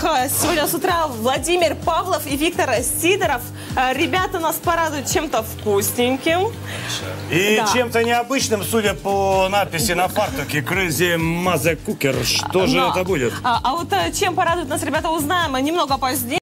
сегодня с утра Владимир Павлов и Виктор Сидоров. Ребята нас порадуют чем-то вкусненьким. И чем-то необычным, судя по надписи на фартуке Crazy Mother Cooker. Что же это будет? А вот чем порадуют нас ребята, узнаем немного позднее.